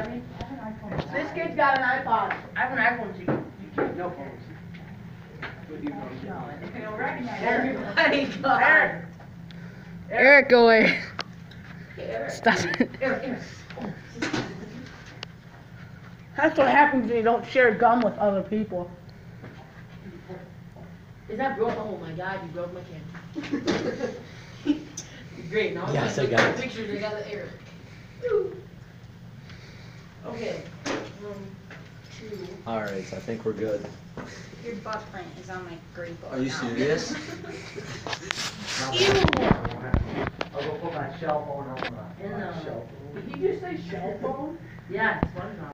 me? This kid's got an iPod. I have an iPhone too. You can't, no phones. Eric, go away. Stop it. That's what happens when you don't share gum with other people. Is that broke? Oh my god, you broke my camera. Great, now Yes, I got it. Pictures, I got the air. Okay. 1, 2. Alright, so I think we're good. Your butt print is on my grade book. Are you now. serious? I'll go put my cell phone on my shelf. Did he just say cell phone? Yeah, it's fun now.